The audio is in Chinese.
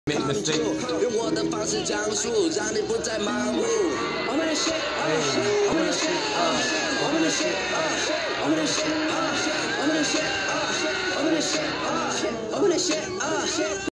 用我的方式讲述，让你不再盲目。我们的shit，我们的shit，我们的shit，我们的shit，我们的shit，我们的shit，我们的shit，我们的shit。